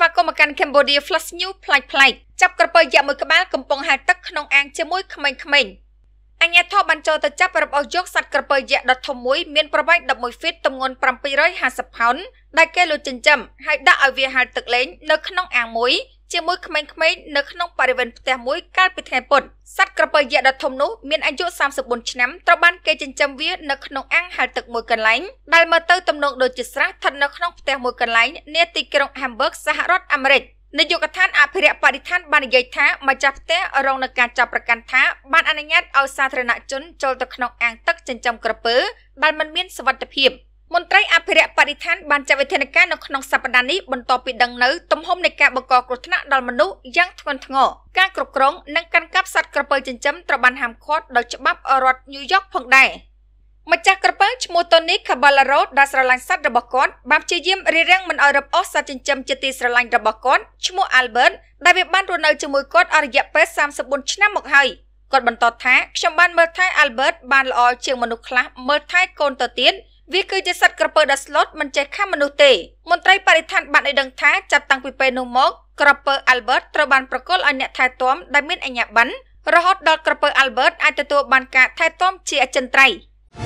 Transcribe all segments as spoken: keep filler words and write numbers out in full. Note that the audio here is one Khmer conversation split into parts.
ស្វាគមន៍មកកាន់ Cambodia Flash News ប្លែកប្លែកចាប់ក្រពើយ៉ាក់មួយក្បាលកំពុងហាលទឹកក្នុងអាងជាមួយក្មេងៗអញ្ញាធិបបានចូលទៅចាប់របស់យកសត្វក្រពើយ៉ាក់ដ៏ធំមួយមានប្រវែងដប់មួយហ្វីតទម្ងន់ប្រាំពីររយហាសិបផោនដែលគេលួចចិញ្ចឹមហើយដាក់ឲ្យវាហាលទឹកលេងនៅក្នុងអាងមួយជាមួយក្មេងៗនៅក្នុងបរិវេណផ្ទះមួយកាលពីថ្ងៃពុធសត្វក្រពើយ៉ាក់ដ៏ធំនោះមានអាយុសាមសិបបួនឆ្នាំត្រូវបានគេចិញ្ចឹមវានៅក្នុងអាងហាលទឹកមួយកន្លែងដែលមើលទៅទំនងដូចជាស្រះស្ថិតនៅក្នុងផ្ទះមួយកន្លែងនាទីក្រុង Hamburg សហរដ្ឋអាមេរិកនាយកដ្ឋានអភិរក្សបរិស្ថានបាននិយាយថាម្ចាស់ផ្ទះរងនឹងការចាប់ប្រកាន់ថាបានអនុញ្ញាតឲ្យសាធារណជនចូលទៅក្នុងអាងទឹកចិញ្ចឹមក្រពើដែលមិនមានសុវត្ថិភាពមន្ត្រីអភិរក្សបរិស្ថានបានចាត់វិធានការនៅក្នុងសប្តាហ៍នេះបន្ទាប់ពីដឹងនៅទំហំនៃការបង្កគ្រោះថ្នាក់ដល់មនុស្សយ៉ាងធ្ងន់ធ្ងរការគ្រប់គ្រងនិងកាន់កាប់សត្វក្រពើចិញ្ចឹមត្រូវបានហាមឃាត់ដោយច្បាប់រដ្ឋញូវយ៉កផងដែរម្ចាស់ក្រពើឈ្មោះ Tony Caballero ដែលស្រឡាញ់សត្វរបស់គាត់បានព្យាយាមរារាំងមិនឲ្យរឹបអូសសត្វចិញ្ចឹមជាទីស្រឡាញ់របស់គាត់ឈ្មោះ Albert ដែលវាបានរស់នៅជាមួយគាត់អស់រយៈពេលសាមសិបបួនឆ្នាំមកហើយគាត់បន្តថាខ្ញុំបានមើលថែ Albert បានល្អជាងមនុស្សខ្លះមើលថែកូនទៅទៀតវាគឺជាសត្វក្រពើដ៏ស្លូតមិនចេះខំមនុស្សទេមន្ត្រីបរិស្ថានបានឲ្យដឹងថាចាប់តាំងពីពេលនោះមកក្រពើ Albert ត្រូវបានប្រគល់ឲ្យអ្នកថែទាំដែលមានអាជ្ញាប័ណ្ណរហូតដល់ក្រពើ Albert អាចទទួលបានការថែទាំជាអចិន្ត្រៃយ៍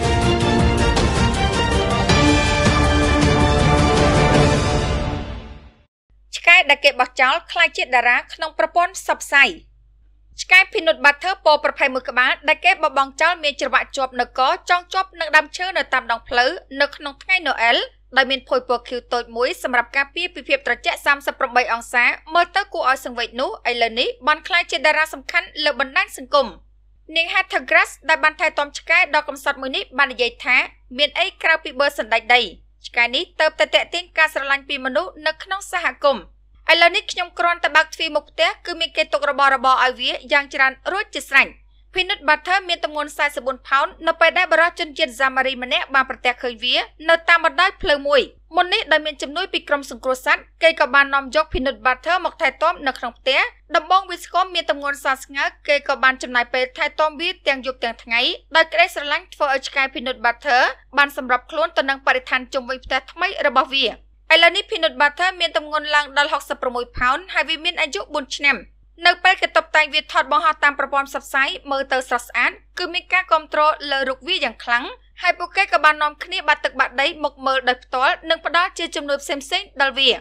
ឆ្កែដែលគេបោះចោលខ្លាចជាតារាក្នុងប្រព័ន្ធផ្សព្វផ្សាយឆ្កែ Peanut Butter ពណ៌ប្រភេទមួយក្បាលដែលគេបបង់ចោលមានច្រវាក់ជាប់នៅកចងជាប់នឹងដើមឈើនៅតាមដងផ្លូវនៅក្នុងថ្ងៃណូអែលដែលមានភួយពណ៌ខៀវតូចមួយសម្រាប់ការពារពីភាពត្រជាក់សាមសិបប្រាំបីអង្សាមើលទៅគួរឲ្យសង្វេគនោះឥឡូវនេះបានក្លាយជាតារាសំខាន់លើបណ្ដាញសង្គមនាង Heather Grass ដែលបានថែទាំឆ្កែដ៏កំសត់មួយនេះបាននិយាយថាមានអីក្រៅពីបឺសណ្ដែកដីឆ្កែនេះទៅតែតាក់ទាញការស្រឡាញ់ពីមនុស្សនៅក្នុងសហគមន៍ឥឡូវនេះខ្ញុំគ្រាន់តែបើកទ្វារមុខផ្ទះគឺមានគេទុករបស់របរឲ្យវាយ៉ាងច្រើនរួចជាស្រេច Peanut Butter មានទម្ងន់សាមសិបបួនផោននៅពេលដែលបរិយាជនជាតិហ្សាម៉ារីម្នាក់បានប្រទះឃើញវានៅតាមបណ្ដោយផ្លូវមួយមុននេះដែលមានជំនួយពីក្រុមសង្គ្រោះសត្វគេក៏បាននាំយក Peanut Butter មកថែទាំនៅក្នុងផ្ទះដំបងវាស្គមមានទម្ងន់សាស្ងើគេក៏បានចំណាយពេលថែទាំវាទាំងយប់ទាំងថ្ងៃដោយក្តីស្រឡាញ់ធ្វើឲ្យឆ្កែ Peanut Butter បានសម្របខ្លួនទៅនឹងបរិស្ថានជុំវិញផ្ទះថ្មីរបស់វាឥឡូវនេះ Peanut Butter មានទម្ងន់ឡើងដល់ហុកសិបប្រាំមួយផោនហើយវាមានអាយុបួនឆ្នាំនៅពេលគេតុបតែងវាថតបង្ហោះតាមប្រព័ន្ធផ្សព្វផ្សាយមើលទៅស្រស់ស្អាតគឺមានការគាំទ្រលើរូបវាយ៉ាងខ្លាំងហើយពួកគេក៏បាននាំគ្នាបាត់ទឹកបាត់ដីមកមើលដោយផ្ទាល់និងផ្ដល់ជាជំនួយផ្សេងៗដល់វា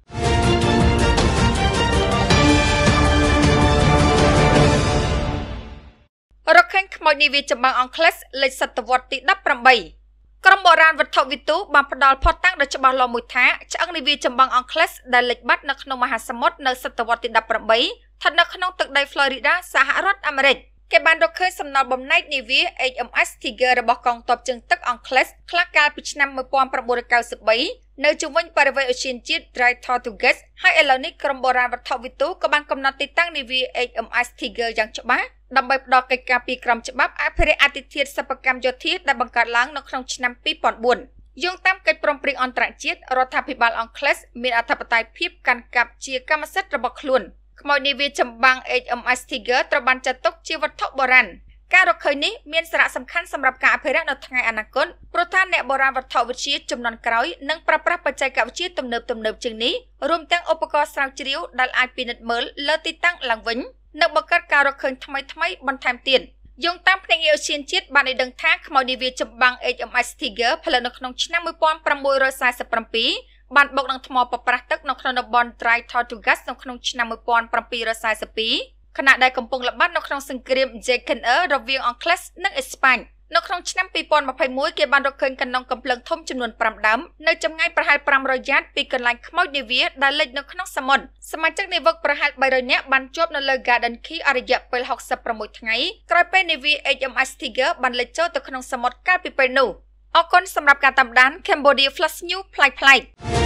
រកឃើញខ្មោចនាវាចម្បាំងអង់គ្លេសលេខសតវត្សទីដប់ប្រាំបីក្រុមបុរាណវត្ថុវិទូបានផ្ដល់ភស្តុតាងដ៏ច្បាស់លាស់មួយថាឆ្អឹងនាវាចម្បាំងអង់គ្លេសដែលលិចបាត់នៅក្នុងមហាសមុទ្រនៅសតវត្សទីដប់ប្រាំបីស្ថិតនៅក្នុងទឹកដី Florida សហរដ្ឋអាមេរិកគេបានរកឃើញសំណល់បំណែកនាវា H M S Tiger របស់កងទ័ពជើងទឹកអង់គ្លេសខ្លះកាលពីឆ្នាំmột nghìn chín trăm chín mươi baនៅជុំវិញបរិវេណអូសៀនជាតិ Dry Tortugas ហើយឥឡូវនេះក្រុមបុរាណវត្ថុវិទូក៏បានកំណត់ទីតាំងនាវា H M S Tiger យ៉ាងច្បាស់ដើម្បីផ្ដល់កិច្ចការពីក្រមច្បាប់អភិរក្សអតិថិសិប្បកម្មយោធាដែលបង្កើតឡើងនៅក្នុងឆ្នាំពីរពាន់បួនយោងតាមកិច្ចព្រមព្រៀងអន្តរជាតិរដ្ឋាភិបាលអង់គ្លេសមានអធិបតេយ្យភាពកាន់កាប់ជាកម្មសិទ្ធិរបស់ខ្លួនខ្មោចនាវាចម្បាំង H M S Tiger ត្រូវបានចាត់ទុកជាវត្ថុបុរាណការរកឃើញនេះមានសារៈសំខាន់សម្រាប់ការអភិរក្សនៅថ្ងៃអនាគតព្រោះថាអ្នកបុរាណវត្ថុវិទ្យាជំនាន់ក្រោយនឹងប្រើប្រាស់បច្ចេកវិទ្យាទំនើបទំនើបជាងនេះរួមទាំងឧបករណ៍ស្រាវជ្រាវដែលអាចពិនិត្យមើលលើទីតាំងឡើងវិញនិងបង្កើតការរកឃើញថ្មីថ្មីបន្ថែមទៀតយោងតាមភ្នាក់ងារអូសៀនជាតិបានឲ្យដឹងថាខ្មោចនាវាចម្បាំង H M S Tiger ផលិតនៅក្នុងឆ្នាំmột nghìn tám trăm bốn mươi bảyបានបុកនឹងថ្មប៉ប្រះទឹកនៅក្នុងតំបន់ Dry Tortugas នៅក្នុងឆ្នាំmột nghìn bảy trăm bốn mươi haiខណៈដែលកំពុងល្បាតនៅក្នុងសង្គ្រាម Jacquener រវាងអង់គ្លេសនិងអេស្ប៉ាញនៅក្នុងឆ្នាំពីរពាន់ម្ភៃមួយគេបានរកឃើញកណ្ដុងកំភ្លើងធំចំនួនប្រាំដើមនៅចម្ងាយប្រហែលប្រាំរយយ៉ាតពីកន្លែងខ្មោចនាវាដែលលិចនៅក្នុងសមុទ្រសមាជិកនាវិកប្រហែលបីរយនាក់បានជាប់នៅលើ Garden Key អស់រយៈពេលហុកសិបប្រាំមួយថ្ងៃក្រោយពេលនាវា H M S Tiger បានលិចចូលទៅក្នុងសមុទ្រកាលពីពេលនោះអរគុណសម្រាប់ការតាមដាន Cambodia Flash News ប្លែកៗ